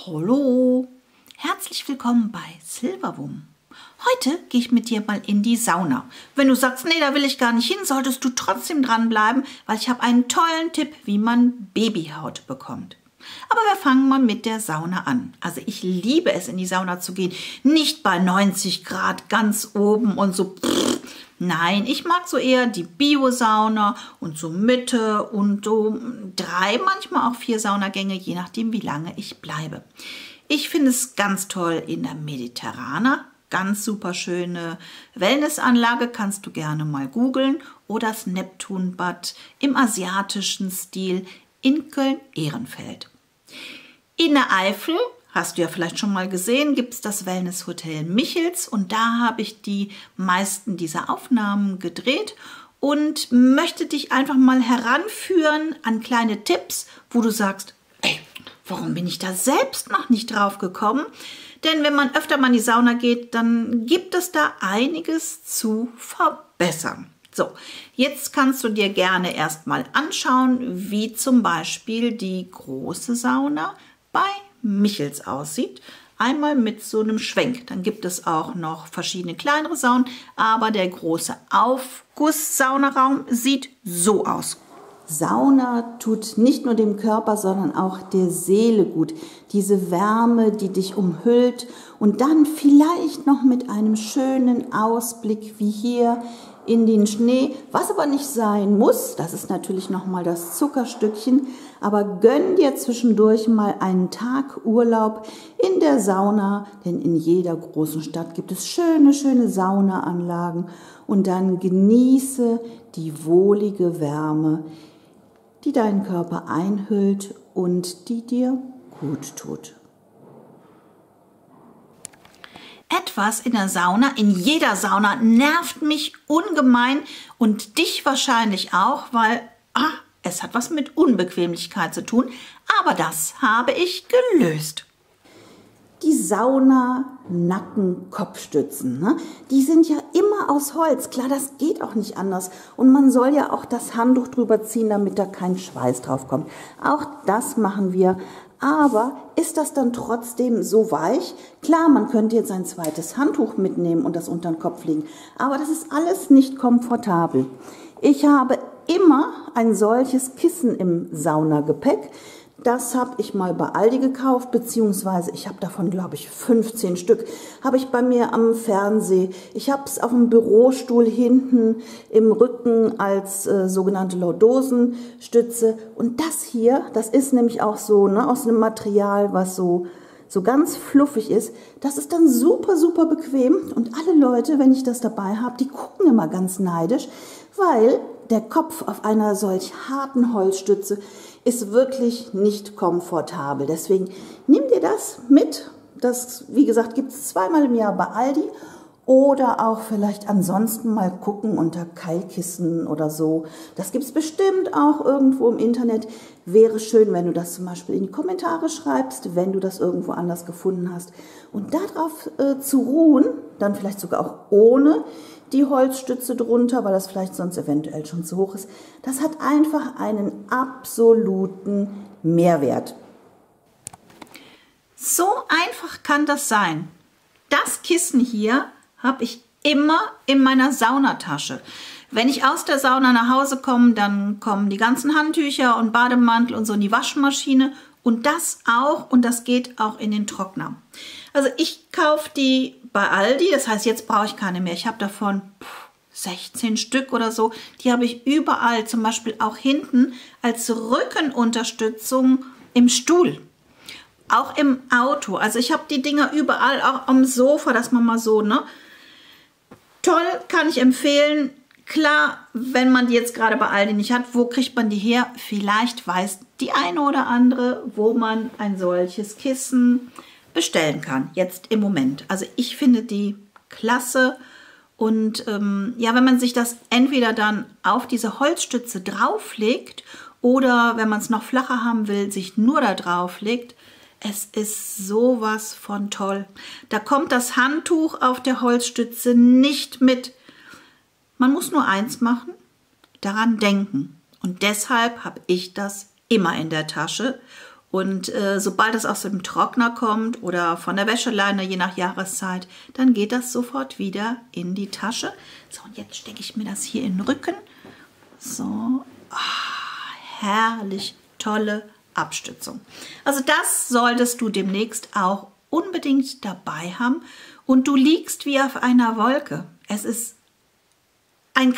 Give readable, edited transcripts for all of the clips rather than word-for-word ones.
Hallo, herzlich willkommen bei Silberwurm. Heute gehe ich mit dir mal in die Sauna. Wenn du sagst, nee, da will ich gar nicht hin, solltest du trotzdem dranbleiben, weil ich habe einen tollen Tipp, wie man Babyhaut bekommt. Aber wir fangen mal mit der Sauna an. Also ich liebe es, in die Sauna zu gehen. Nicht bei 90 Grad ganz oben und so. Nein, ich mag so eher die Bio-Sauna und so Mitte und so 3, manchmal auch 4 Saunagänge, je nachdem, wie lange ich bleibe. Ich finde es ganz toll in der Mediterrana. Ganz super schöne Wellnessanlage, kannst du gerne mal googeln. Oder das Neptunbad im asiatischen Stil in Köln-Ehrenfeld. In der Eifel, hast du ja vielleicht schon mal gesehen, gibt es das Wellnesshotel Michels und da habe ich die meisten dieser Aufnahmen gedreht und möchte dich einfach mal heranführen an kleine Tipps, wo du sagst, ey, warum bin ich da selbst noch nicht drauf gekommen? Denn wenn man öfter mal in die Sauna geht, dann gibt es da einiges zu verbessern. So, jetzt kannst du dir gerne erstmal anschauen, wie zum Beispiel die große Sauna bei Michels aussieht. Einmal mit so einem Schwenk. Dann gibt es auch noch verschiedene kleinere Saunen, aber der große Aufguss-Saunaraum sieht so aus. Sauna tut nicht nur dem Körper, sondern auch der Seele gut. Diese Wärme, die dich umhüllt und dann vielleicht noch mit einem schönen Ausblick wie hier in den Schnee, was aber nicht sein muss. Das ist natürlich nochmal das Zuckerstückchen, aber gönn dir zwischendurch mal einen Tag Urlaub in der Sauna, denn in jeder großen Stadt gibt es schöne Saunaanlagen und dann genieße die wohlige Wärme, die deinen Körper einhüllt und die dir gut tut. Etwas in der Sauna, in jeder Sauna, nervt mich ungemein und dich wahrscheinlich auch, weil es hat was mit Unbequemlichkeit zu tun, aber das habe ich gelöst. Die Sauna-Nacken-Kopfstützen, ne? Die sind ja immer aus Holz. Klar, das geht auch nicht anders. Und man soll ja auch das Handtuch drüber ziehen, damit da kein Schweiß drauf kommt. Auch das machen wir. Aber ist das dann trotzdem so weich? Klar, man könnte jetzt ein zweites Handtuch mitnehmen und das unter den Kopf legen. Aber das ist alles nicht komfortabel. Ich habe immer ein solches Kissen im Saunagepäck. Das habe ich mal bei Aldi gekauft, beziehungsweise ich habe davon, glaube ich, 15 Stück. Habe ich bei mir am Fernseher. Ich habe es auf dem Bürostuhl hinten im Rücken als sogenannte Lordosenstütze. Und das hier, das ist nämlich auch so, ne, aus einem Material, was so ganz fluffig ist. Das ist dann super bequem. Und alle Leute, wenn ich das dabei habe, die gucken immer ganz neidisch, weil der Kopf auf einer solch harten Holzstütze ist wirklich nicht komfortabel. Deswegen nimm dir das mit. Das, wie gesagt, gibt es zweimal im Jahr bei Aldi. Oder auch vielleicht ansonsten mal gucken unter Keilkissen oder so. Das gibt es bestimmt auch irgendwo im Internet. Wäre schön, wenn du das zum Beispiel in die Kommentare schreibst, wenn du das irgendwo anders gefunden hast. Und darauf zu ruhen, dann vielleicht sogar auch ohne die Holzstütze drunter, weil das vielleicht sonst eventuell schon zu hoch ist. Das hat einfach einen absoluten Mehrwert. So einfach kann das sein. Das Kissen hier habe ich immer in meiner Saunatasche. Wenn ich aus der Sauna nach Hause komme, dann kommen die ganzen Handtücher und Bademantel und so in die Waschmaschine und das auch und das geht auch in den Trockner. Also ich kaufe die bei Aldi, das heißt, jetzt brauche ich keine mehr. Ich habe davon 16 Stück oder so. Die habe ich überall, zum Beispiel auch hinten als Rückenunterstützung im Stuhl. Auch im Auto. Also ich habe die Dinger überall, auch am Sofa, dass man mal so, ne? Toll, kann ich empfehlen. Klar, wenn man die jetzt gerade bei Aldi nicht hat, wo kriegt man die her? Vielleicht weiß die eine oder andere, wo man ein solches Kissen bestellen kann, jetzt im Moment. Also ich finde die klasse und ja, wenn man sich das entweder dann auf diese Holzstütze drauflegt oder wenn man es noch flacher haben will, sich nur da drauf legt, es ist sowas von toll. Da kommt das Handtuch auf der Holzstütze nicht mit. Man muss nur eins machen, daran denken. Und deshalb habe ich das immer in der Tasche Und sobald es aus dem Trockner kommt oder von der Wäscheleine, je nach Jahreszeit, dann geht das sofort wieder in die Tasche. So, und jetzt stecke ich mir das hier in den Rücken. So, herrlich, tolle Abstützung. Also das solltest du demnächst auch unbedingt dabei haben. Und du liegst wie auf einer Wolke. Es ist ein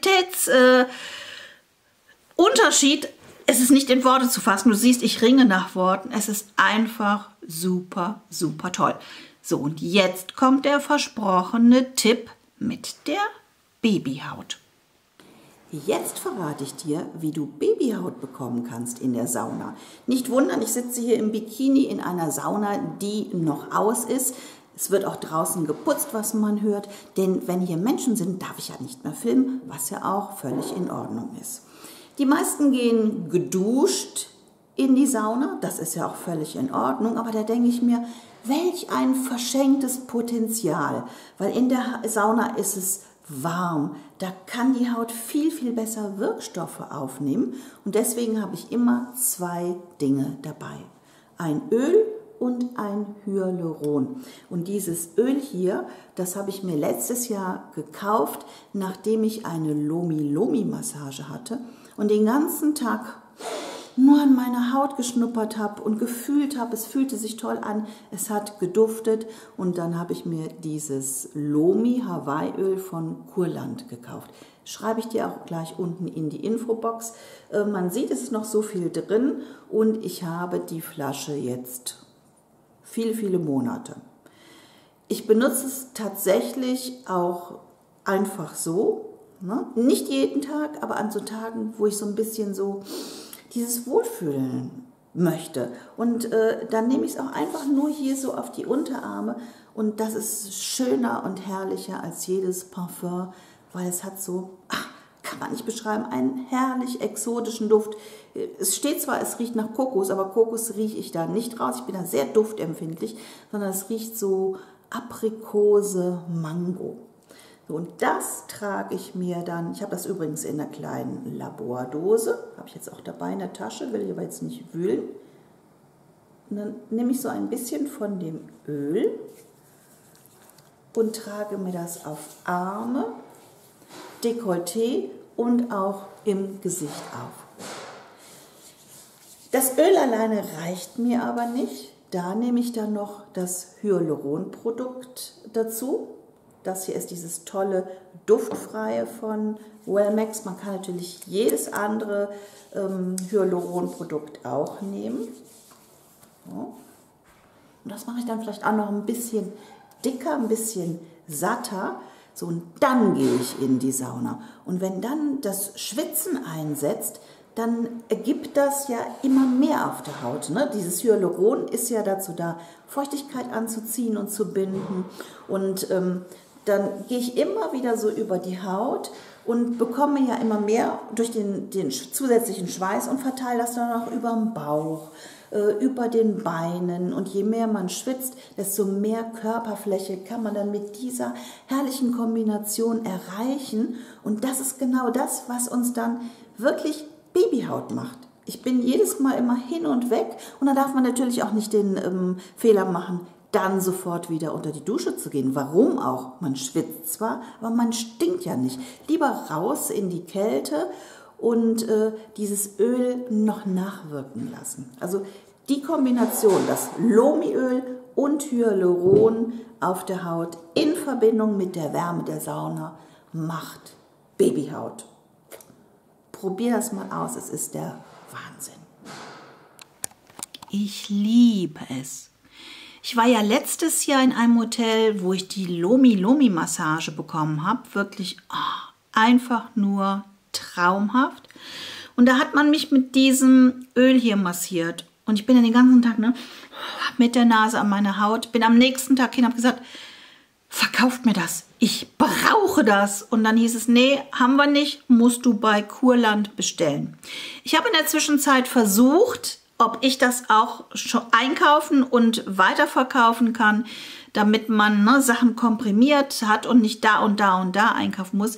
Qualitätsunterschied. Es ist nicht in Worte zu fassen. Du siehst, ich ringe nach Worten. Es ist einfach super, super toll. So, und jetzt kommt der versprochene Tipp mit der Babyhaut. Jetzt verrate ich dir, wie du Babyhaut bekommen kannst in der Sauna. Nicht wundern, ich sitze hier im Bikini in einer Sauna, die noch aus ist. Es wird auch draußen geputzt, was man hört. Denn wenn hier Menschen sind, darf ich ja nicht mehr filmen, was ja auch völlig in Ordnung ist. Die meisten gehen geduscht in die Sauna, das ist ja auch völlig in Ordnung, aber da denke ich mir, welch ein verschenktes Potenzial, weil in der Sauna ist es warm, da kann die Haut viel, viel besser Wirkstoffe aufnehmen und deswegen habe ich immer 2 Dinge dabei, ein Öl und ein Hyaluron. Und dieses Öl hier, das habe ich mir letztes Jahr gekauft, nachdem ich eine Lomi-Lomi-Massage hatte und den ganzen Tag nur an meine Haut geschnuppert habe und gefühlt habe, es fühlte sich toll an, es hat geduftet und dann habe ich mir dieses Lomi Hawaii-Öl von Kurland gekauft. Schreibe ich dir auch gleich unten in die Infobox. Man sieht, es ist noch so viel drin und ich habe die Flasche jetzt viele, viele Monate. Ich benutze es tatsächlich auch einfach so, ne? Nicht jeden Tag, aber an so Tagen, wo ich so ein bisschen so dieses Wohlfühlen möchte. Und dann nehme ich es auch einfach nur hier so auf die Unterarme und das ist schöner und herrlicher als jedes Parfum, weil es hat so, kann man nicht beschreiben, einen herrlich exotischen Duft. Es steht zwar, es riecht nach Kokos, aber Kokos rieche ich da nicht raus. Ich bin da sehr duftempfindlich, sondern es riecht so Aprikose, Mango. So, und das trage ich mir dann, ich habe das übrigens in einer kleinen Labordose, habe ich jetzt auch dabei in der Tasche, will ich aber jetzt nicht wühlen. Und dann nehme ich so ein bisschen von dem Öl und trage mir das auf Arme, Dekolleté und auch im Gesicht auf. Das Öl alleine reicht mir aber nicht. Da nehme ich dann noch das Hyaluron-Produkt dazu. Das hier ist dieses tolle Duftfreie von Wellmax. Man kann natürlich jedes andere Hyaluron-Produkt auch nehmen. So. Und das mache ich dann vielleicht auch noch ein bisschen dicker, ein bisschen satter. So, und dann gehe ich in die Sauna. Und wenn dann das Schwitzen einsetzt, dann ergibt das ja immer mehr auf der Haut. Ne? Dieses Hyaluron ist ja dazu da, Feuchtigkeit anzuziehen und zu binden. Und dann gehe ich immer wieder so über die Haut und bekomme ja immer mehr durch den zusätzlichen Schweiß und verteile das dann auch über den Bauch, über den Beinen. Und je mehr man schwitzt, desto mehr Körperfläche kann man dann mit dieser herrlichen Kombination erreichen. Und das ist genau das, was uns dann wirklich Babyhaut macht. Ich bin jedes Mal immer hin und weg und da darf man natürlich auch nicht den Fehler machen, dann sofort wieder unter die Dusche zu gehen. Warum auch? Man schwitzt zwar, aber man stinkt ja nicht. Lieber raus in die Kälte und dieses Öl noch nachwirken lassen. Also die Kombination, das Lomi-Öl und Hyaluron auf der Haut in Verbindung mit der Wärme der Sauna macht Babyhaut. Probier das mal aus, es ist der Wahnsinn. Ich liebe es. Ich war ja letztes Jahr in einem Hotel, wo ich die Lomi-Lomi-Massage bekommen habe. Wirklich einfach nur traumhaft. Und da hat man mich mit diesem Öl hier massiert. Und ich bin dann den ganzen Tag mit der Nase an meine Haut. Bin am nächsten Tag hin und habe gesagt, verkauft mir das. Ich brauche das. Und dann hieß es, nee, haben wir nicht, musst du bei Kurland bestellen. Ich habe in der Zwischenzeit versucht, ob ich das auch schon einkaufen und weiterverkaufen kann, damit man Sachen komprimiert hat und nicht da und da und da einkaufen muss.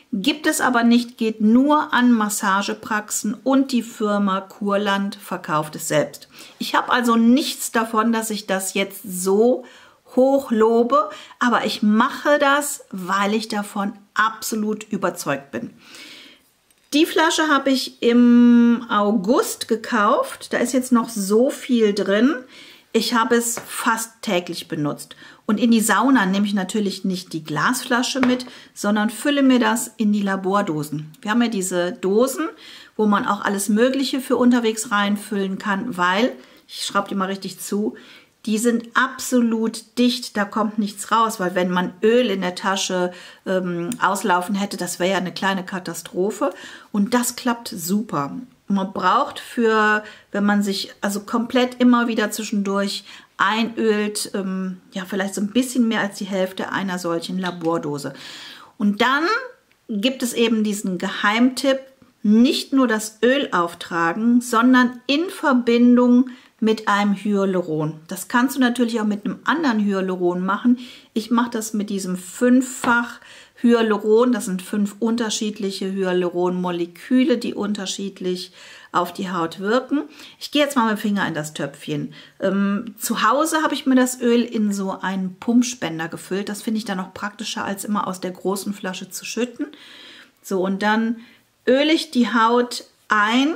Gibt es aber nicht, geht nur an Massagepraxen und die Firma Kurland verkauft es selbst. Ich habe also nichts davon, dass ich das jetzt so hoch lobe, aber ich mache das, weil ich davon absolut überzeugt bin. Die Flasche habe ich im August gekauft. Da ist jetzt noch so viel drin. Ich habe es fast täglich benutzt. Und in die Sauna nehme ich natürlich nicht die Glasflasche mit, sondern fülle mir das in die Labordosen. Wir haben ja diese Dosen, wo man auch alles Mögliche für unterwegs reinfüllen kann, weil, ich schraube die mal richtig zu, die sind absolut dicht, da kommt nichts raus, weil wenn man Öl in der Tasche auslaufen hätte, das wäre ja eine kleine Katastrophe. Und das klappt super. Man braucht wenn man sich also komplett immer wieder zwischendurch einölt, ja vielleicht so ein bisschen mehr als die Hälfte einer solchen Labordose. Und dann gibt es eben diesen Geheimtipp, nicht nur das Öl auftragen, sondern in Verbindung mit einem Hyaluron. Das kannst du natürlich auch mit einem anderen Hyaluron machen. Ich mache das mit diesem 5-fach Hyaluron. Das sind 5 unterschiedliche Hyaluronmoleküle, die unterschiedlich auf die Haut wirken. Ich gehe jetzt mal mit dem Finger in das Töpfchen. Zu Hause habe ich mir das Öl in so einen Pumpspender gefüllt. Das finde ich dann noch praktischer, als immer aus der großen Flasche zu schütten. So, und dann öle ich die Haut ein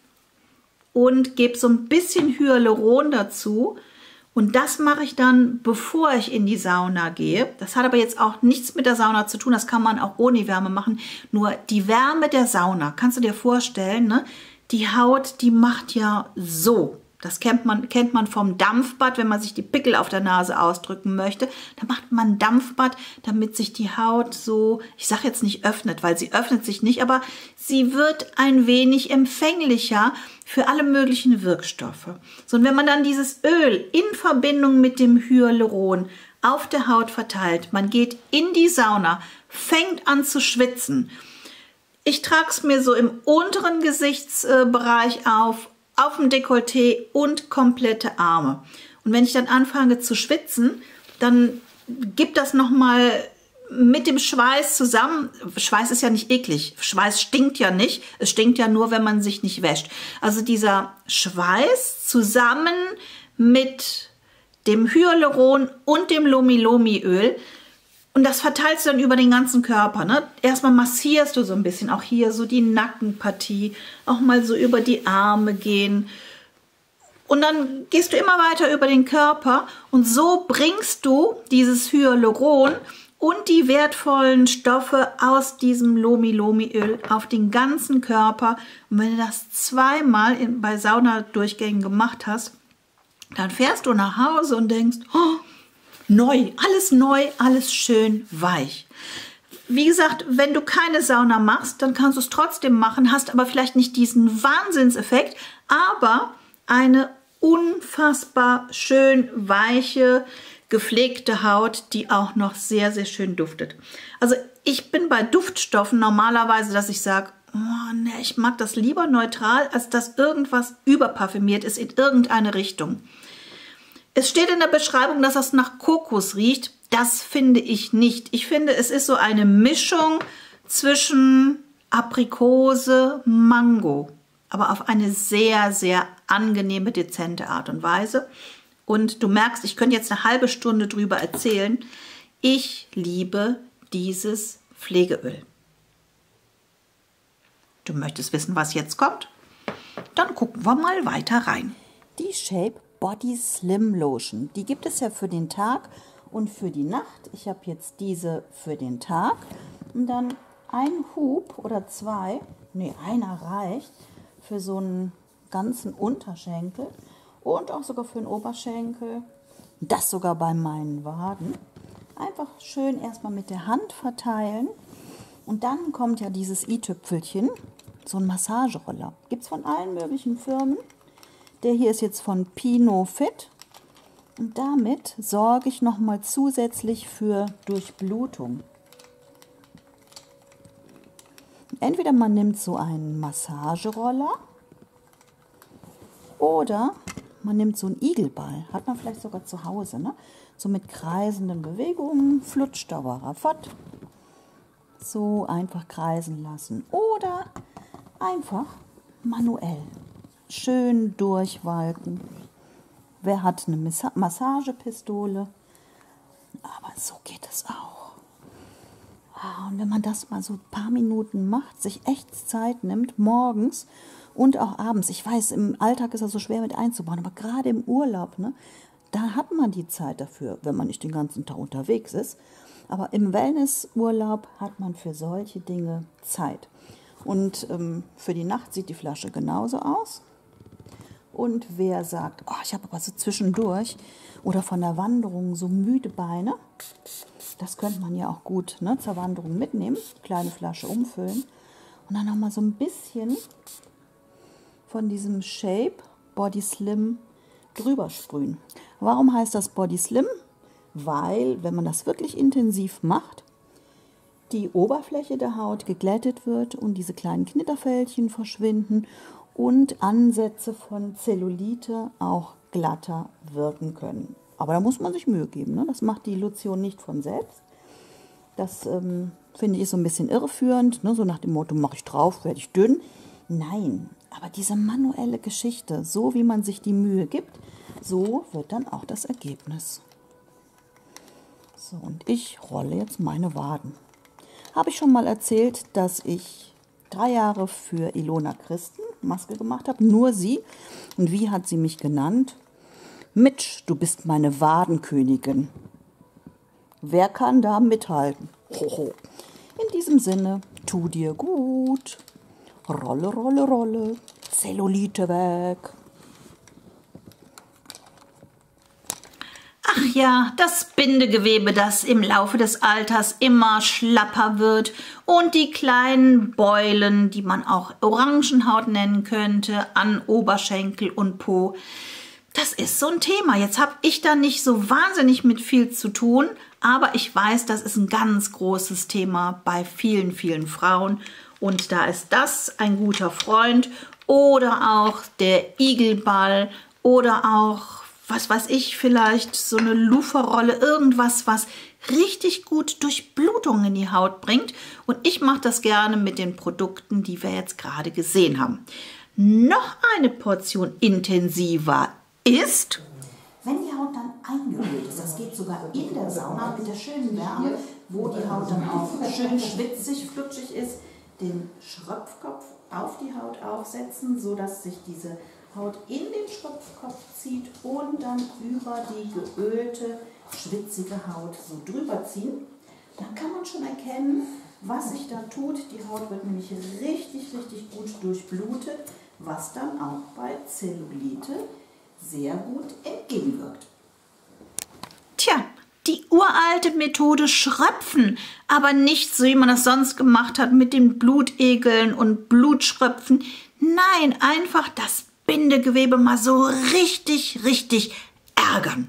und gebe so ein bisschen Hyaluron dazu. Und das mache ich dann, bevor ich in die Sauna gehe. Das hat aber jetzt auch nichts mit der Sauna zu tun. Das kann man auch ohne Wärme machen. Nur die Wärme der Sauna, kannst du dir vorstellen, ne? Die Haut, die macht ja so. Das kennt man vom Dampfbad, wenn man sich die Pickel auf der Nase ausdrücken möchte. Da macht man Dampfbad, damit sich die Haut so, ich sage jetzt nicht öffnet, weil sie öffnet sich nicht, aber sie wird ein wenig empfänglicher für alle möglichen Wirkstoffe. So, und wenn man dann dieses Öl in Verbindung mit dem Hyaluron auf der Haut verteilt, man geht in die Sauna, fängt an zu schwitzen. Ich trage es mir so im unteren Gesichtsbereich auf dem Dekolleté und komplette Arme. Und wenn ich dann anfange zu schwitzen, dann gibt das nochmal mit dem Schweiß zusammen. Schweiß ist ja nicht eklig. Schweiß stinkt ja nicht. Es stinkt ja nur, wenn man sich nicht wäscht. Also dieser Schweiß zusammen mit dem Hyaluron und dem Lomi-Lomi-Öl. Und das verteilst du dann über den ganzen Körper. Ne? Erstmal massierst du so ein bisschen, auch hier so die Nackenpartie, auch mal so über die Arme gehen. Und dann gehst du immer weiter über den Körper und so bringst du dieses Hyaluron und die wertvollen Stoffe aus diesem Lomi-Lomi-Öl auf den ganzen Körper. Und wenn du das zweimal bei Saunadurchgängen gemacht hast, dann fährst du nach Hause und denkst, oh, neu, alles schön weich. Wie gesagt, wenn du keine Sauna machst, dann kannst du es trotzdem machen, hast aber vielleicht nicht diesen Wahnsinnseffekt, aber eine unfassbar schön weiche, gepflegte Haut, die auch noch sehr, sehr schön duftet. Also ich bin bei Duftstoffen normalerweise, dass ich sage, oh, ne, ich mag das lieber neutral, als dass irgendwas überparfümiert ist in irgendeine Richtung. Es steht in der Beschreibung, dass das nach Kokos riecht. Das finde ich nicht. Ich finde, es ist so eine Mischung zwischen Aprikose, Mango, aber auf eine sehr, sehr angenehme, dezente Art und Weise. Und du merkst, ich könnte jetzt eine halbe Stunde drüber erzählen. Ich liebe dieses Pflegeöl. Du möchtest wissen, was jetzt kommt? Dann gucken wir mal weiter rein. Die Shape Body Slim Lotion, die gibt es ja für den Tag und für die Nacht. Ich habe jetzt diese für den Tag und dann ein Hub oder zwei, nee, einer reicht für so einen ganzen Unterschenkel und auch sogar für den Oberschenkel. Das sogar bei meinen Waden. Einfach schön erstmal mit der Hand verteilen und dann kommt ja dieses i-Tüpfelchen, so ein Massageroller. Gibt es von allen möglichen Firmen. Der hier ist jetzt von Pinofit und damit sorge ich nochmal zusätzlich für Durchblutung. Entweder man nimmt so einen Massageroller oder man nimmt so einen Igelball, hat man vielleicht sogar zu Hause, ne? So mit kreisenden Bewegungen, flutscht Dauer fort. so einfach kreisen lassen oder einfach manuell schön durchwalken. Wer hat eine Massagepistole? Aber so geht es auch. Und wenn man das mal so ein paar Minuten macht, sich echt Zeit nimmt, morgens und auch abends. Ich weiß, im Alltag ist das so schwer mit einzubauen, aber gerade im Urlaub, ne, da hat man die Zeit dafür, wenn man nicht den ganzen Tag unterwegs ist. Aber im Wellnessurlaub hat man für solche Dinge Zeit. Und für die Nacht sieht die Flasche genauso aus. Und wer sagt, oh, ich habe aber so zwischendurch oder von der Wanderung so müde Beine, das könnte man ja auch gut, ne, zur Wanderung mitnehmen, kleine Flasche umfüllen und dann nochmal so ein bisschen von diesem Shape Body Slim drüber sprühen. Warum heißt das Body Slim? Weil, wenn man das wirklich intensiv macht, die Oberfläche der Haut geglättet wird und diese kleinen Knitterfältchen verschwinden und Ansätze von Zellulite auch glatter wirken können. Aber da muss man sich Mühe geben, ne? Das macht die Lotion nicht von selbst. Das finde ich so ein bisschen irreführend, ne? So nach dem Motto, mache ich drauf, werde ich dünn. Nein, aber diese manuelle Geschichte, so wie man sich die Mühe gibt, so wird dann auch das Ergebnis. So, und ich rolle jetzt meine Waden. Habe ich schon mal erzählt, dass ich 3 Jahre für Ilona Christen Maske gemacht habe, nur sie. Und wie hat sie mich genannt? Mitch, du bist meine Wadenkönigin. Wer kann da mithalten? Hoho. In diesem Sinne, tu dir gut. Rolle, rolle, rolle. Zellulite weg. Ach ja, das Bindegewebe, das im Laufe des Alters immer schlapper wird und die kleinen Beulen, die man auch Orangenhaut nennen könnte, an Oberschenkel und Po. Das ist so ein Thema. Jetzt habe ich da nicht so wahnsinnig mit viel zu tun, aber ich weiß, das ist ein ganz großes Thema bei vielen, vielen Frauen. Und da ist das ein guter Freund oder auch der Igelball oder auch, was weiß ich, vielleicht so eine Luferrolle, irgendwas, was richtig gut Durchblutung in die Haut bringt. Und ich mache das gerne mit den Produkten, die wir jetzt gerade gesehen haben. Noch eine Portion intensiver ist, wenn die Haut dann eingeölt ist, das geht sogar in der Sauna mit der schönen Wärme, wo die Haut dann auch schön schwitzig, flutschig ist, den Schröpfkopf auf die Haut aufsetzen, sodass sich diese Haut in den Schröpfkopf zieht und dann über die geölte, schwitzige Haut so drüber ziehen. Dann kann man schon erkennen, was sich da tut. Die Haut wird nämlich richtig, richtig gut durchblutet, was dann auch bei Zellulite sehr gut entgegenwirkt. Tja, die uralte Methode Schröpfen, aber nicht so, wie man das sonst gemacht hat mit den Blutegeln und Blutschröpfen. Nein, einfach das Bindegewebe mal so richtig, richtig ärgern.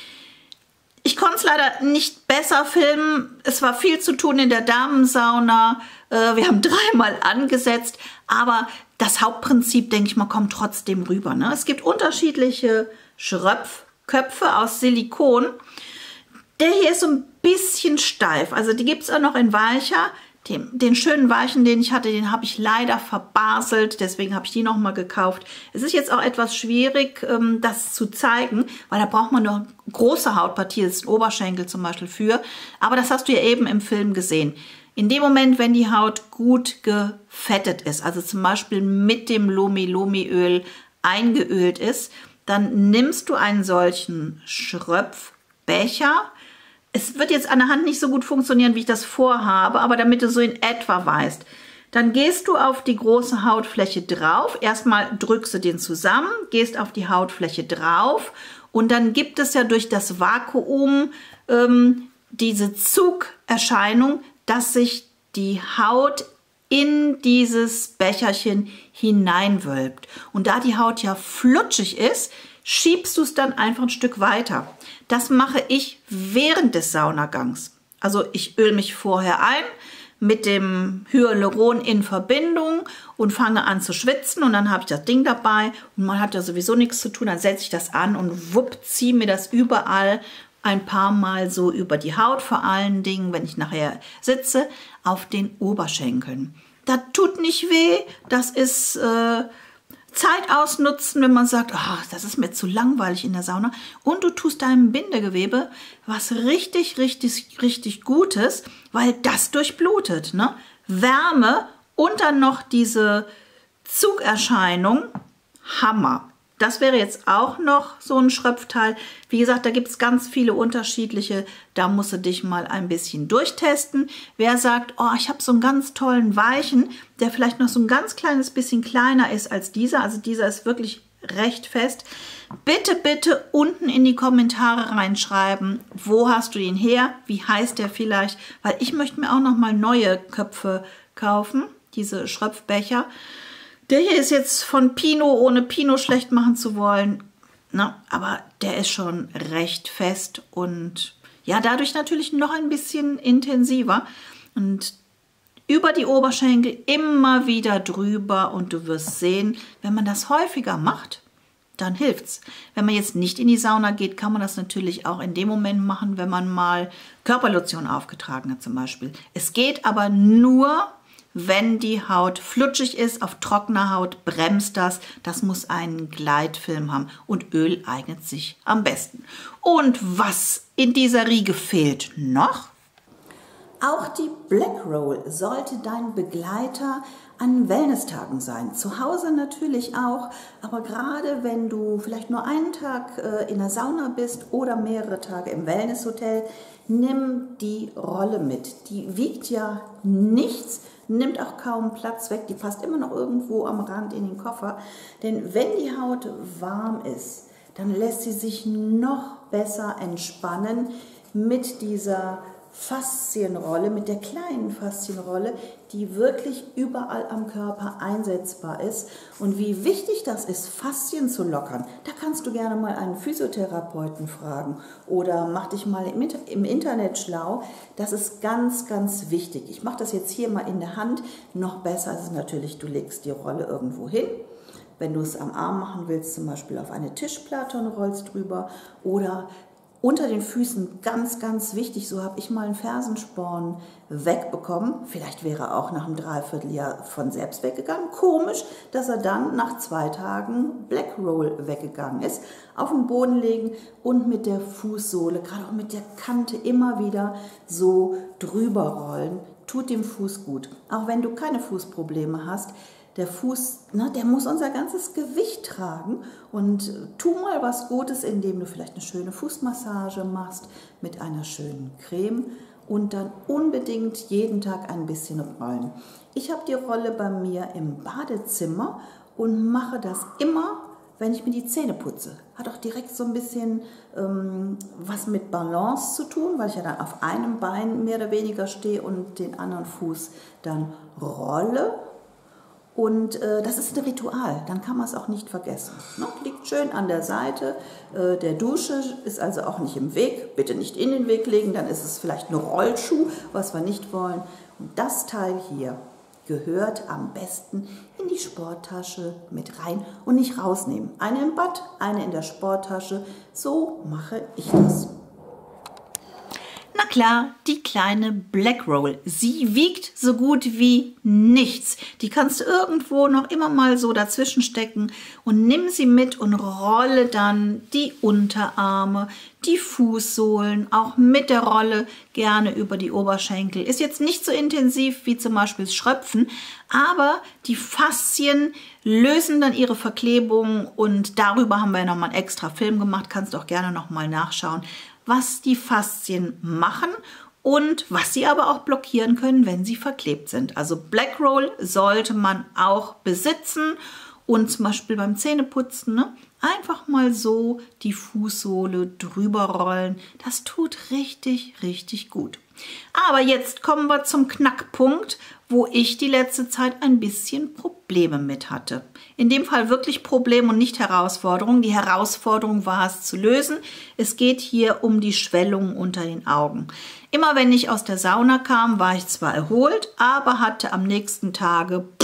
Ich konnte es leider nicht besser filmen. Es war viel zu tun in der Damensauna. Wir haben 3-mal angesetzt, aber das Hauptprinzip, denke ich mal, kommt trotzdem rüber, ne? Es gibt unterschiedliche Schröpfköpfe aus Silikon. Der hier ist so ein bisschen steif, also die gibt es auch noch in weicher. Den schönen weichen, den ich hatte, den habe ich leider verbaselt, deswegen habe ich die nochmal gekauft. Es ist jetzt auch etwas schwierig, das zu zeigen, weil da braucht man nur eine große Hautpartie, das ist ein Oberschenkel zum Beispiel für. Aber das hast du ja eben im Film gesehen. In dem Moment, wenn die Haut gut gefettet ist, also zum Beispiel mit dem Lomi-Lomi-Öl eingeölt ist, dann nimmst du einen solchen Schröpfbecher. Es wird jetzt an der Hand nicht so gut funktionieren, wie ich das vorhabe, aber damit du so in etwa weißt. Dann gehst du auf die große Hautfläche drauf. Erstmal drückst du den zusammen, gehst auf die Hautfläche drauf und dann gibt es ja durch das Vakuum diese Zugerscheinung, dass sich die Haut in dieses Becherchen hineinwölbt. Und da die Haut ja flutschig ist, schiebst du es dann einfach ein Stück weiter. Das mache ich während des Saunagangs. Also ich öle mich vorher ein mit dem Hyaluron in Verbindung und fange an zu schwitzen und dann habe ich das Ding dabei und man hat ja sowieso nichts zu tun, dann setze ich das an und wupp, ziehe mir das überall ein paar Mal so über die Haut, vor allen Dingen, wenn ich nachher sitze, auf den Oberschenkeln. Das tut nicht weh, das ist Zeit ausnutzen, wenn man sagt, oh, das ist mir zu langweilig in der Sauna. Und du tust deinem Bindegewebe was richtig, richtig, richtig Gutes, weil das durchblutet. Ne? Wärme und dann noch diese Zugerscheinung, Hammer. Das wäre jetzt auch noch so ein Schröpfteil. Wie gesagt, da gibt es ganz viele unterschiedliche. Da musst du dich mal ein bisschen durchtesten. Wer sagt, oh, ich habe so einen ganz tollen weichen, der vielleicht noch so ein ganz kleines bisschen kleiner ist als dieser. Also dieser ist wirklich recht fest. Bitte, bitte unten in die Kommentare reinschreiben, wo hast du ihn her? Wie heißt der vielleicht? Weil ich möchte mir auch noch mal neue Köpfe kaufen, diese Schröpfbecher. Der hier ist jetzt von Pino, ohne Pino schlecht machen zu wollen. Na, aber der ist schon recht fest und ja, dadurch natürlich noch ein bisschen intensiver. Und über die Oberschenkel immer wieder drüber und du wirst sehen, wenn man das häufiger macht, dann hilft's. Wenn man jetzt nicht in die Sauna geht, kann man das natürlich auch in dem Moment machen, wenn man mal Körperlotion aufgetragen hat zum Beispiel. Es geht aber nur, wenn die Haut flutschig ist, auf trockener Haut bremst das. Das muss einen Gleitfilm haben und Öl eignet sich am besten. Und was in dieser Riege fehlt noch? Auch die Black Roll sollte dein Begleiter an Wellnesstagen sein. Zu Hause natürlich auch, aber gerade wenn du vielleicht nur einen Tag in der Sauna bist oder mehrere Tage im Wellnesshotel, nimm die Rolle mit. Die wiegt ja nichts, nimmt auch kaum Platz weg, die passt immer noch irgendwo am Rand in den Koffer. Denn wenn die Haut warm ist, dann lässt sie sich noch besser entspannen mit dieser Faszienrolle, mit der kleinen Faszienrolle, die wirklich überall am Körper einsetzbar ist. Und wie wichtig das ist, Faszien zu lockern, da kannst du gerne mal einen Physiotherapeuten fragen oder mach dich mal im Internet schlau. Das ist ganz, ganz wichtig. Ich mache das jetzt hier mal in der Hand. Noch besser ist es natürlich, du legst die Rolle irgendwo hin. Wenn du es am Arm machen willst, zum Beispiel auf eine Tischplatte und rollst drüber oder unter den Füßen, ganz, ganz wichtig, so habe ich mal einen Fersensporn wegbekommen. Vielleicht wäre er auch nach einem Dreivierteljahr von selbst weggegangen. Komisch, dass er dann nach 2 Tagen Black Roll weggegangen ist. Auf den Boden legen und mit der Fußsohle, gerade auch mit der Kante immer wieder so drüber rollen. Tut dem Fuß gut. Auch wenn du keine Fußprobleme hast, der Fuß, der muss unser ganzes Gewicht tragen und tu mal was Gutes, indem du vielleicht eine schöne Fußmassage machst mit einer schönen Creme und dann unbedingt jeden Tag ein bisschen rollen. Ich habe die Rolle bei mir im Badezimmer und mache das immer, wenn ich mir die Zähne putze. Hat auch direkt so ein bisschen was mit Balance zu tun, weil ich ja dann auf einem Bein mehr oder weniger stehe und den anderen Fuß dann rolle. Und das ist ein Ritual, dann kann man es auch nicht vergessen. Ne? Liegt schön an der Seite der Dusche, ist also auch nicht im Weg. Bitte nicht in den Weg legen, dann ist es vielleicht ein Rollschuh, was wir nicht wollen. Und das Teil hier gehört am besten in die Sporttasche mit rein und nicht rausnehmen. Eine im Bad, eine in der Sporttasche. So mache ich das. Na klar, die kleine Black Roll. Sie wiegt so gut wie nichts. Die kannst du irgendwo noch immer mal so dazwischen stecken und nimm sie mit und rolle dann die Unterarme, die Fußsohlen, auch mit der Rolle gerne über die Oberschenkel. Ist jetzt nicht so intensiv wie zum Beispiel das Schröpfen, aber die Faszien lösen dann ihre Verklebung und darüber haben wir ja nochmal einen extra Film gemacht. Kannst du auch gerne nochmal nachschauen, was die Faszien machen und was sie aber auch blockieren können, wenn sie verklebt sind. Also Black Roll sollte man auch besitzen und zum Beispiel beim Zähneputzen einfach mal so die Fußsohle drüber rollen. Das tut richtig, richtig gut. Aber jetzt kommen wir zum Knackpunkt, wo ich die letzte Zeit ein bisschen Probleme mit hatte. In dem Fall wirklich Problem und nicht Herausforderung. Die Herausforderung war es zu lösen. Es geht hier um die Schwellung unter den Augen. Immer wenn ich aus der Sauna kam, war ich zwar erholt, aber hatte am nächsten Tage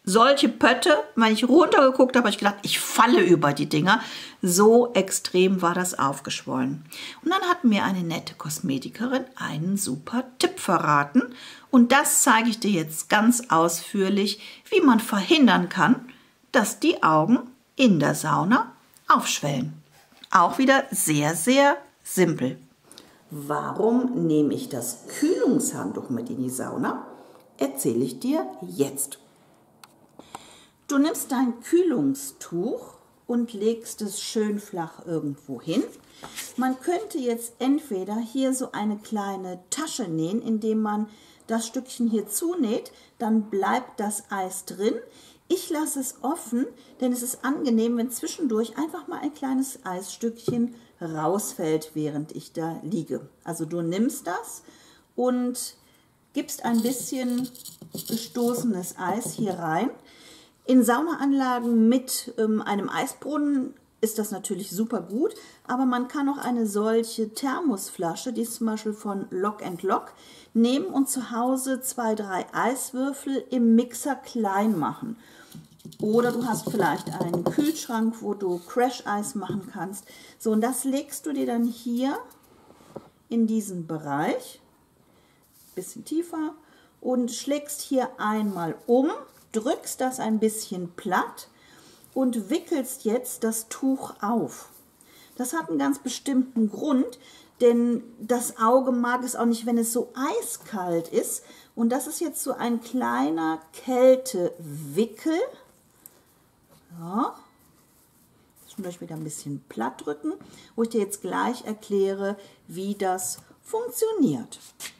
solche Pötte, wenn ich runtergeguckt habe, habe ich gedacht, ich falle über die Dinger. So extrem war das aufgeschwollen. Und dann hat mir eine nette Kosmetikerin einen super Tipp verraten. Und das zeige ich dir jetzt ganz ausführlich, wie man verhindern kann, dass die Augen in der Sauna aufschwellen. Auch wieder sehr, sehr simpel. Warum nehme ich das Kühlungshandtuch mit in die Sauna? Erzähle ich dir jetzt. Du nimmst dein Kühlungstuch und legst es schön flach irgendwo hin. Man könnte jetzt entweder hier so eine kleine Tasche nähen, indem man das Stückchen hier zunäht, dann bleibt das Eis drin. Ich lasse es offen, denn es ist angenehm, wenn zwischendurch einfach mal ein kleines Eisstückchen rausfällt, während ich da liege. Also du nimmst das und gibst ein bisschen gestoßenes Eis hier rein. In Saunaanlagen mit einem Eisbrunnen ist das natürlich super gut, aber man kann auch eine solche Thermosflasche, die ist zum Beispiel von Lock & Lock, nehmen und zu Hause 2, 3 Eiswürfel im Mixer klein machen. Oder du hast vielleicht einen Kühlschrank, wo du Crash-Eis machen kannst. So, und das legst du dir dann hier in diesen Bereich, bisschen tiefer, und schlägst hier einmal um, drückst das ein bisschen platt und wickelst jetzt das Tuch auf. Das hat einen ganz bestimmten Grund, denn das Auge mag es auch nicht, wenn es so eiskalt ist. Und das ist jetzt so ein kleiner Kältewickel. Ja. Zwischendurch wieder ein bisschen platt drücken, wo ich dir jetzt gleich erkläre, wie das funktioniert.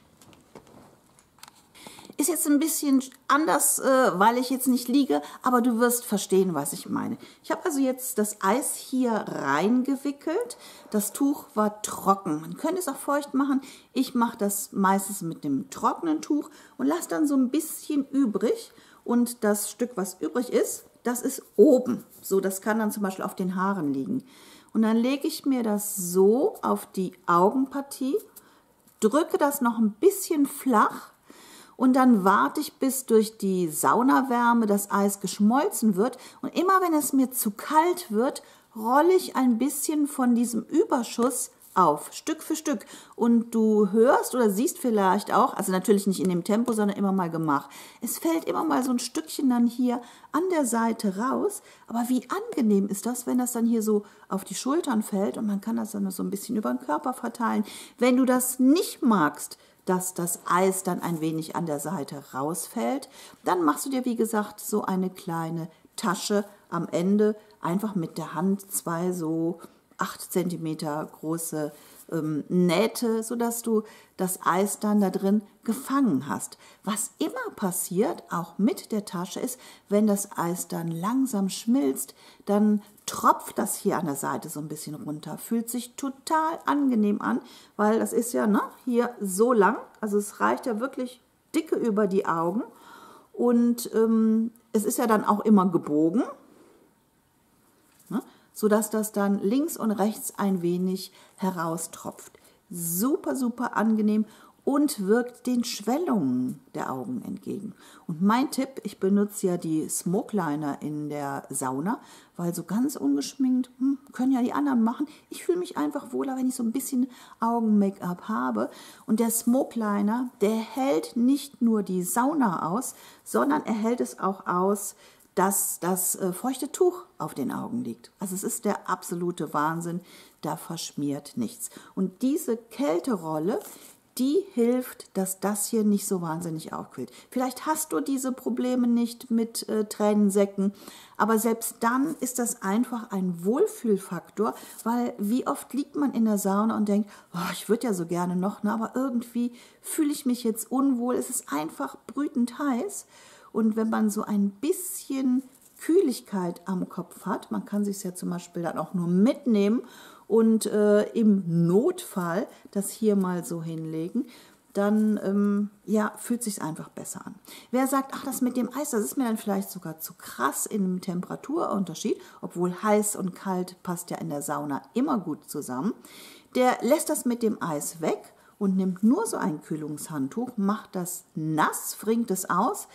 Ist jetzt ein bisschen anders, weil ich jetzt nicht liege, aber du wirst verstehen, was ich meine. Ich habe also jetzt das Eis hier reingewickelt. Das Tuch war trocken. Man könnte es auch feucht machen. Ich mache das meistens mit dem trockenen Tuch und lasse dann so ein bisschen übrig. Und das Stück, was übrig ist, das ist oben. So, das kann dann zum Beispiel auf den Haaren liegen. Und dann lege ich mir das so auf die Augenpartie, drücke das noch ein bisschen flach. Und dann warte ich, bis durch die Saunawärme das Eis geschmolzen wird. Und immer wenn es mir zu kalt wird, rolle ich ein bisschen von diesem Überschuss auf, Stück für Stück. Und du hörst oder siehst vielleicht auch, also natürlich nicht in dem Tempo, sondern immer mal gemacht. Es fällt immer mal so ein Stückchen dann hier an der Seite raus. Aber wie angenehm ist das, wenn das dann hier so auf die Schultern fällt und man kann das dann so ein bisschen über den Körper verteilen. Wenn du das nicht magst, dass das Eis dann ein wenig an der Seite rausfällt, dann machst du dir, wie gesagt, so eine kleine Tasche am Ende, einfach mit der Hand 2 so 8 cm große Nähte, sodass du das Eis dann da drin gefangen hast. Was immer passiert, auch mit der Tasche, ist, wenn das Eis dann langsam schmilzt, dann tropft das hier an der Seite so ein bisschen runter. Fühlt sich total angenehm an, weil das ist ja hier so lang, also es reicht ja wirklich dicke über die Augen und es ist ja dann auch immer gebogen, sodass das dann links und rechts ein wenig heraustropft. Super, super angenehm und wirkt den Schwellungen der Augen entgegen. Und mein Tipp, ich benutze ja die Smoke Liner in der Sauna, weil so ganz ungeschminkt können ja die anderen machen. Ich fühle mich einfach wohler, wenn ich so ein bisschen Augen-Make-up habe. Und der Smoke Liner, der hält nicht nur die Sauna aus, sondern er hält es auch aus, dass das feuchte Tuch auf den Augen liegt. Also es ist der absolute Wahnsinn, da verschmiert nichts. Und diese Kälterolle, die hilft, dass das hier nicht so wahnsinnig aufquillt. Vielleicht hast du diese Probleme nicht mit Tränensäcken, aber selbst dann ist das einfach ein Wohlfühlfaktor, weil wie oft liegt man in der Sauna und denkt, oh, ich würde ja so gerne noch, aber irgendwie fühle ich mich jetzt unwohl. Es ist einfach brütend heiß. Und wenn man so ein bisschen Kühligkeit am Kopf hat, man kann sich ja zum Beispiel dann auch nur mitnehmen und im Notfall das hier mal so hinlegen, dann fühlt sich einfach besser an. Wer sagt, ach, das mit dem Eis, das ist mir dann vielleicht sogar zu krass im Temperaturunterschied, obwohl heiß und kalt passt ja in der Sauna immer gut zusammen, der lässt das mit dem Eis weg und nimmt nur so ein Kühlungshandtuch, macht das nass, wringt es aus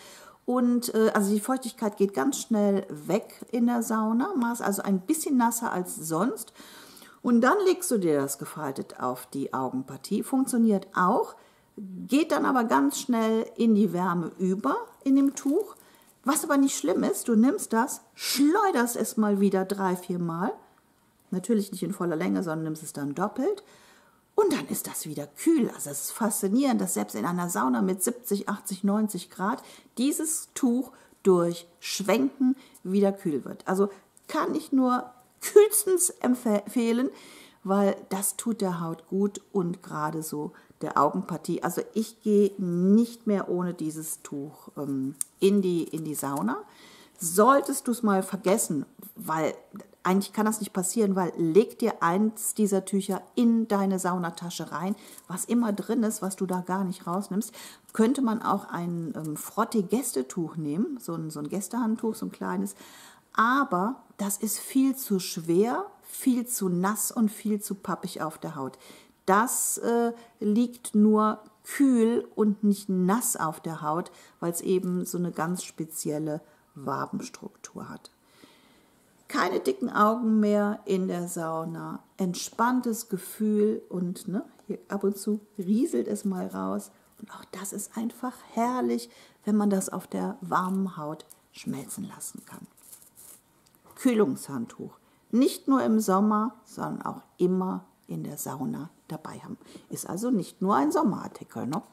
Und also die Feuchtigkeit geht ganz schnell weg in der Sauna, machst also ein bisschen nasser als sonst. Und dann legst du dir das gefaltet auf die Augenpartie. Funktioniert auch, geht dann aber ganz schnell in die Wärme über in dem Tuch. Was aber nicht schlimm ist, du nimmst das, schleuderst es mal wieder 3-4 Mal. Natürlich nicht in voller Länge, sondern nimmst es dann doppelt. Und dann ist das wieder kühl. Also es ist faszinierend, dass selbst in einer Sauna mit 70, 80, 90 Grad dieses Tuch durch Schwenken wieder kühl wird. Also kann ich nur kühlstens empfehlen, weil das tut der Haut gut und gerade so der Augenpartie. Also ich gehe nicht mehr ohne dieses Tuch in die Sauna. Solltest du es mal vergessen, weil eigentlich kann das nicht passieren, weil leg dir eins dieser Tücher in deine Saunatasche rein, was immer drin ist, was du da gar nicht rausnimmst. Könnte man auch ein Frottee-Gästetuch nehmen, so ein Gästehandtuch, so ein kleines. Aber das ist viel zu schwer, viel zu nass und viel zu pappig auf der Haut. Das liegt nur kühl und nicht nass auf der Haut, weil es eben so eine ganz spezielle Wabenstruktur hat. Keine dicken Augen mehr in der Sauna, entspanntes Gefühl und hier ab und zu rieselt es mal raus. Und auch das ist einfach herrlich, wenn man das auf der warmen Haut schmelzen lassen kann. Kühlungshandtuch, nicht nur im Sommer, sondern auch immer in der Sauna dabei haben. Ist also nicht nur ein Sommerartikel, ne?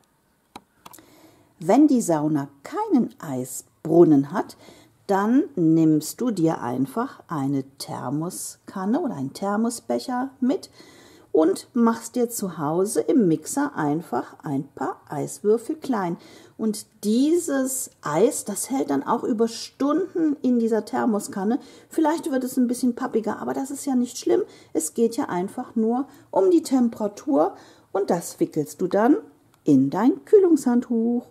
Wenn die Sauna keinen Eisbrunnen hat, dann nimmst du dir einfach eine Thermoskanne oder einen Thermosbecher mit und machst dir zu Hause im Mixer einfach ein paar Eiswürfel klein. Und dieses Eis, das hält dann auch über Stunden in dieser Thermoskanne. Vielleicht wird es ein bisschen pappiger, aber das ist ja nicht schlimm. Es geht ja einfach nur um die Temperatur und das wickelst du dann in dein Kühlungshandtuch.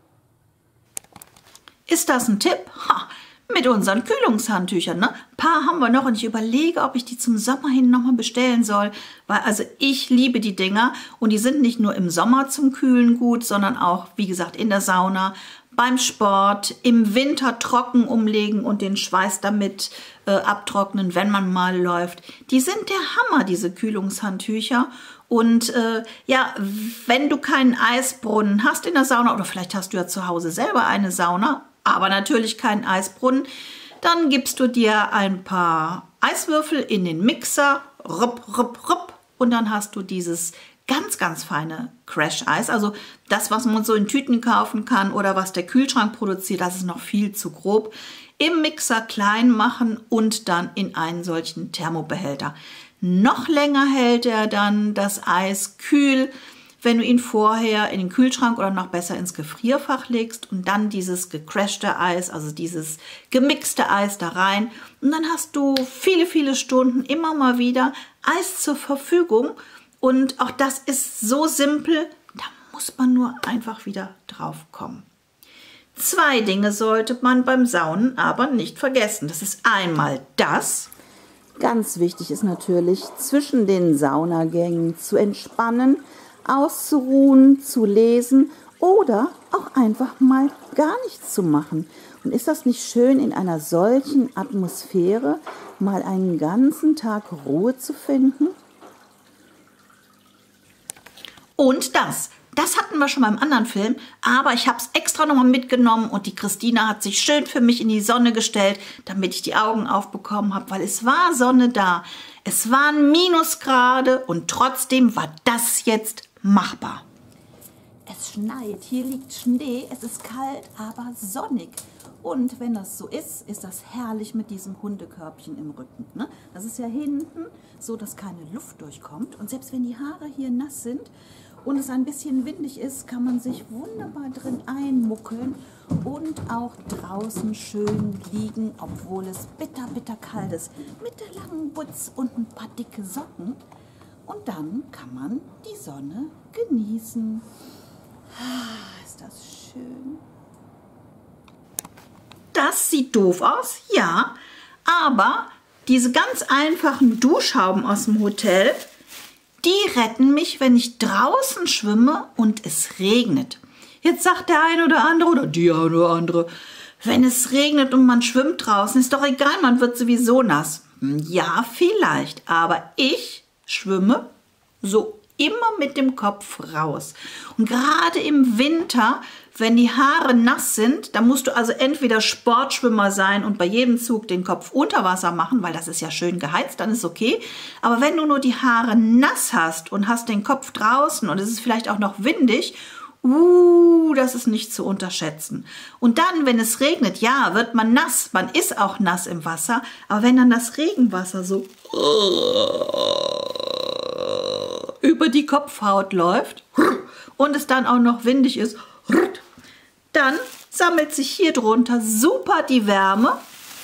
Ist das ein Tipp? Ha, mit unseren Kühlungshandtüchern, ne? Ein paar haben wir noch und ich überlege, ob ich die zum Sommer hin nochmal bestellen soll, weil also ich liebe die Dinger und die sind nicht nur im Sommer zum Kühlen gut, sondern auch, wie gesagt, in der Sauna, beim Sport, im Winter trocken umlegen und den Schweiß damit abtrocknen, wenn man mal läuft. Die sind der Hammer, diese Kühlungshandtücher. Und ja, wenn du keinen Eisbrunnen hast in der Sauna oder vielleicht hast du ja zu Hause selber eine Sauna, aber natürlich keinen Eisbrunnen, dann gibst du dir ein paar Eiswürfel in den Mixer, rupp, rupp, rupp, und dann hast du dieses ganz, ganz feine Crash-Eis. Also das, was man so in Tüten kaufen kann oder was der Kühlschrank produziert, das ist noch viel zu grob. Im Mixer klein machen und dann in einen solchen Thermobehälter. Noch länger hält er dann das Eis kühl, wenn du ihn vorher in den Kühlschrank oder noch besser ins Gefrierfach legst und dann dieses gecrashte Eis, also dieses gemixte Eis da rein. Und dann hast du viele, viele Stunden immer mal wieder Eis zur Verfügung. Und auch das ist so simpel, da muss man nur einfach wieder drauf kommen. 2 Dinge sollte man beim Saunen aber nicht vergessen. Das ist einmal das. Ganz wichtig ist natürlich, zwischen den Saunagängen zu entspannen, auszuruhen, zu lesen oder auch einfach mal gar nichts zu machen. Und ist das nicht schön, in einer solchen Atmosphäre mal einen ganzen Tag Ruhe zu finden? Und das hatten wir schon beim anderen Film, aber ich habe es extra nochmal mitgenommen und die Christina hat sich schön für mich in die Sonne gestellt, damit ich die Augen aufbekommen habe, weil es war Sonne da. Es waren Minusgrade und trotzdem war das jetzt machbar. Es schneit, hier liegt Schnee, es ist kalt, aber sonnig. Und wenn das so ist, ist das herrlich mit diesem Hundekörbchen im Rücken. Ne? Das ist ja hinten so, dass keine Luft durchkommt. Und selbst wenn die Haare hier nass sind und es ein bisschen windig ist, kann man sich wunderbar drin einmuckeln und auch draußen schön liegen, obwohl es bitter, bitter kalt ist. Mit der langen Butz und ein paar dicke Socken. Und dann kann man die Sonne genießen. Ah, ist das schön. Das sieht doof aus, ja, aber diese ganz einfachen Duschhauben aus dem Hotel, die retten mich, wenn ich draußen schwimme und es regnet. Jetzt sagt der eine oder andere oder die eine oder andere, wenn es regnet und man schwimmt draußen, ist doch egal, man wird sowieso nass. Ja, vielleicht, aber ich schwimme so immer mit dem Kopf raus. Und gerade im Winter, wenn die Haare nass sind, dann musst du also entweder Sportschwimmer sein und bei jedem Zug den Kopf unter Wasser machen, weil das ist ja schön geheizt, dann ist okay. Aber wenn du nur die Haare nass hast und hast den Kopf draußen und es ist vielleicht auch noch windig, das ist nicht zu unterschätzen. Und dann, wenn es regnet, ja, wird man nass. Man ist auch nass im Wasser. Aber wenn dann das Regenwasser so über die Kopfhaut läuft und es dann auch noch windig ist, dann sammelt sich hier drunter super die Wärme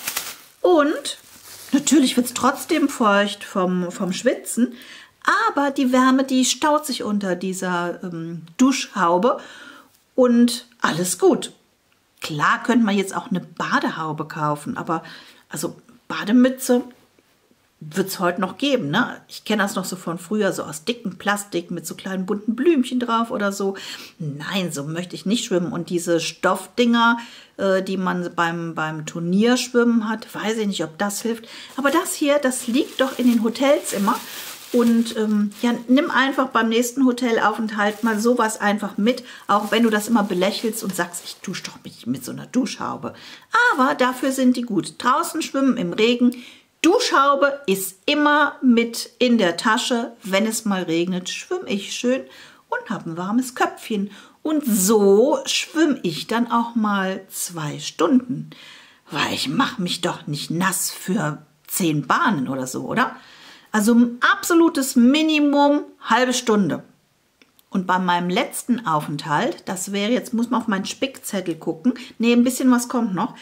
und natürlich wird es trotzdem feucht vom Schwitzen, aber die Wärme, die staut sich unter dieser Duschhaube und alles gut. Klar könnte man jetzt auch eine Badehaube kaufen, aber also Bademütze wird es heute noch geben, ne? Ich kenne das noch so von früher, so aus dicken Plastik mit so kleinen bunten Blümchen drauf oder so. Nein, so möchte ich nicht schwimmen. Und diese Stoffdinger, die man beim Turnierschwimmen hat, weiß ich nicht, ob das hilft. Aber das hier, das liegt doch in den Hotels immer. Und ja, nimm einfach beim nächsten Hotelaufenthalt mal sowas einfach mit, auch wenn du das immer belächelst und sagst, ich dusche doch nicht mit so einer Duschhaube. Aber dafür sind die gut. Draußen schwimmen im Regen. Duschhaube ist immer mit in der Tasche. Wenn es mal regnet, schwimme ich schön und habe ein warmes Köpfchen. Und so schwimme ich dann auch mal 2 Stunden. Weil ich mache mich doch nicht nass für 10 Bahnen oder so, oder? Also ein absolutes Minimum halbe Stunde. Und bei meinem letzten Aufenthalt, das wäre, jetzt muss man auf meinen Spickzettel gucken. Nee, ein bisschen was kommt noch.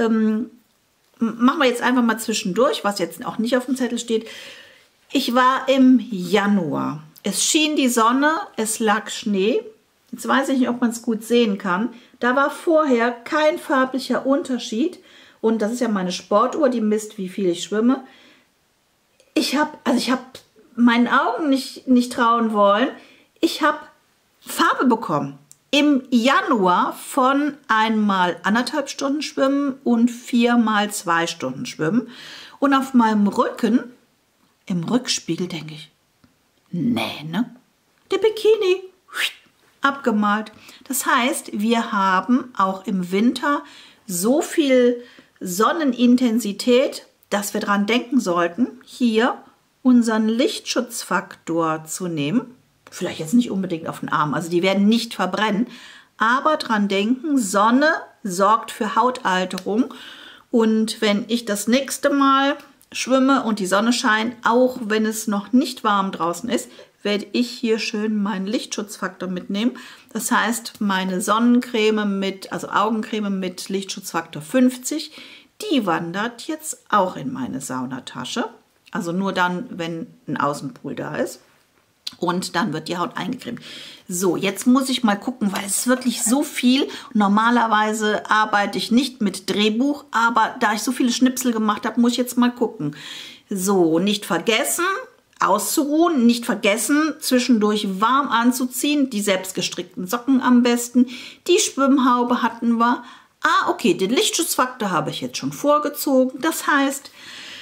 Machen wir jetzt einfach mal zwischendurch, was jetzt auch nicht auf dem Zettel steht. Ich war im Januar. Es schien die Sonne, es lag Schnee. Jetzt weiß ich nicht, ob man es gut sehen kann. Da war vorher kein farblicher Unterschied. Und das ist ja meine Sportuhr, die misst, wie viel ich schwimme. Ich habe meinen Augen nicht trauen wollen. Ich habe Farbe bekommen. Im Januar von einmal 1,5 Stunden Schwimmen und 4 mal 2 Stunden Schwimmen. Und auf meinem Rücken, im Rückspiegel, denke ich, nee, ne? Der Bikini, abgemalt. Das heißt, wir haben auch im Winter so viel Sonnenintensität, dass wir daran denken sollten, hier unseren Lichtschutzfaktor zu nehmen. Vielleicht jetzt nicht unbedingt auf den Arm, also die werden nicht verbrennen, aber dran denken, Sonne sorgt für Hautalterung. Und wenn ich das nächste Mal schwimme und die Sonne scheint, auch wenn es noch nicht warm draußen ist, werde ich hier schön meinen Lichtschutzfaktor mitnehmen. Das heißt, meine Sonnencreme also Augencreme mit Lichtschutzfaktor 50, die wandert jetzt auch in meine Saunatasche. Also nur dann, wenn ein Außenpool da ist. Und dann wird die Haut eingecremt. So, jetzt muss ich mal gucken, weil es ist wirklich so viel. Normalerweise arbeite ich nicht mit Drehbuch, aber da ich so viele Schnipsel gemacht habe, muss ich jetzt mal gucken. So, nicht vergessen, auszuruhen, nicht vergessen, zwischendurch warm anzuziehen, die selbstgestrickten Socken am besten. Die Schwimmhaube hatten wir. Okay, den Lichtschutzfaktor habe ich jetzt schon vorgezogen. Das heißt,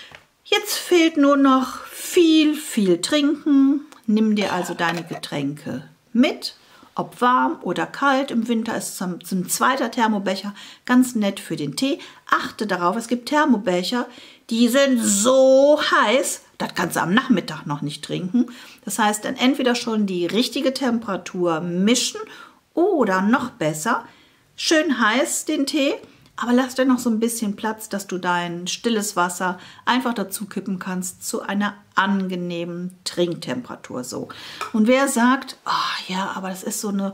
jetzt fehlt nur noch viel trinken. Nimm dir also deine Getränke mit, ob warm oder kalt. Im Winter ist so ein zweiter Thermobecher ganz nett für den Tee. Achte darauf, es gibt Thermobecher, die sind so heiß, das kannst du am Nachmittag noch nicht trinken. Das heißt, dann entweder schon die richtige Temperatur mischen oder noch besser, schön heiß den Tee, aber lass dir noch so ein bisschen Platz, dass du dein stilles Wasser einfach dazu kippen kannst zu einer angenehmen Trinktemperatur. So. Und wer sagt, ja, aber das ist so eine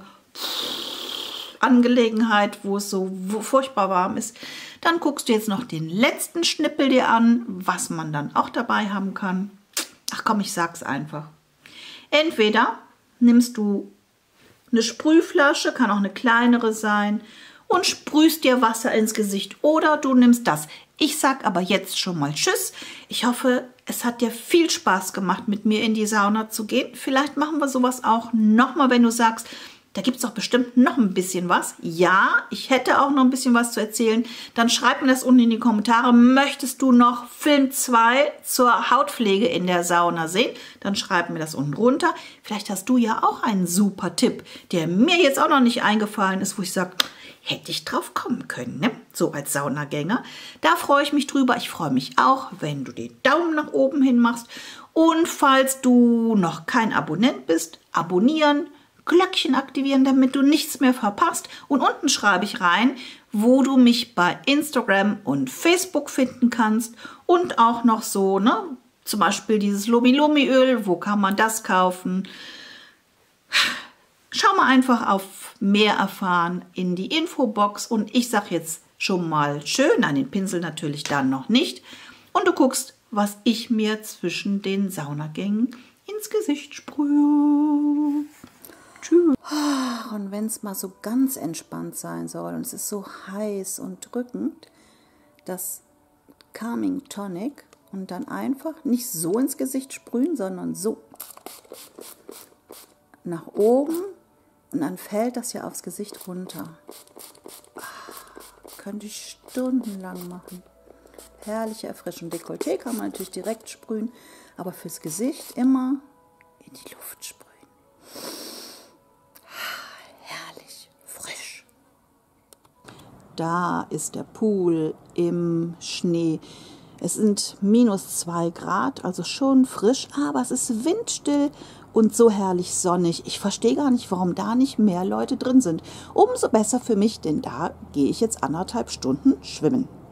Angelegenheit, wo es so furchtbar warm ist, dann guckst du jetzt noch den letzten Schnippel dir an, was man dann auch dabei haben kann. Ach komm, ich sag's einfach. Entweder nimmst du eine Sprühflasche, kann auch eine kleinere sein, und sprühst dir Wasser ins Gesicht oder du nimmst das. Ich sag aber jetzt schon mal Tschüss. Ich hoffe, es hat dir viel Spaß gemacht, mit mir in die Sauna zu gehen. Vielleicht machen wir sowas auch nochmal, wenn du sagst, Da gibt es doch bestimmt noch ein bisschen was. Ja, ich hätte auch noch ein bisschen was zu erzählen. Dann schreib mir das unten in die Kommentare. Möchtest du noch Film 2 zur Hautpflege in der Sauna sehen? Dann schreib mir das unten runter. Vielleicht hast du ja auch einen super Tipp, der mir jetzt auch noch nicht eingefallen ist, wo ich sage, hätte ich drauf kommen können, ne? So als Saunagänger. Da freue ich mich drüber. Ich freue mich auch, wenn du den Daumen nach oben hin machst. Und falls du noch kein Abonnent bist, abonnieren, Glöckchen aktivieren, damit du nichts mehr verpasst. Und unten schreibe ich rein, wo du mich bei Instagram und Facebook finden kannst. Und auch noch so, ne? Zum Beispiel dieses Lumi-Lumi-Öl. Wo kann man das kaufen? Schau mal einfach auf mehr erfahren in die Infobox. Und ich sage jetzt schon mal schön, nein, den Pinsel natürlich dann noch nicht. Und du guckst, was ich mir zwischen den Saunagängen ins Gesicht sprühe. Tschüss. Und wenn es mal so ganz entspannt sein soll und es ist so heiß und drückend, das Calming Tonic und dann einfach nicht so ins Gesicht sprühen, sondern so nach oben und dann fällt das ja aufs Gesicht runter. Könnte ich stundenlang machen. Herrliche Erfrischung. Dekolleté kann man natürlich direkt sprühen, aber fürs Gesicht immer in die Luft sprühen. Herrlich, frisch. Da ist der Pool im Schnee. Es sind -2 Grad, also schon frisch, aber es ist windstill und so herrlich sonnig. Ich verstehe gar nicht, warum da nicht mehr Leute drin sind. Umso besser für mich, denn da gehe ich jetzt 1,5 Stunden schwimmen.